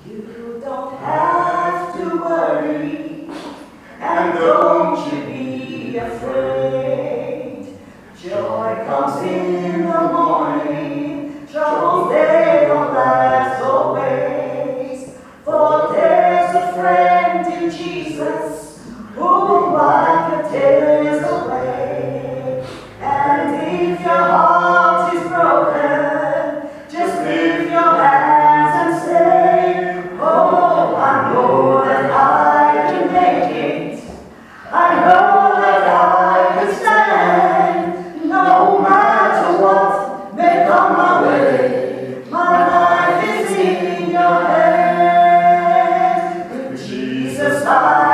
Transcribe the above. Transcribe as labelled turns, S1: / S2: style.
S1: You don't have to worry, and don't you be afraid. Joy comes in the morning, troubles they don't last always. For there's a friend in Jesus who will wipe your tears away. And if your heart is broken, just lift your hands and say, oh, I know that I can make it. I know that I can stand. No matter what may come my way, my life is in your hands. With Jesus, I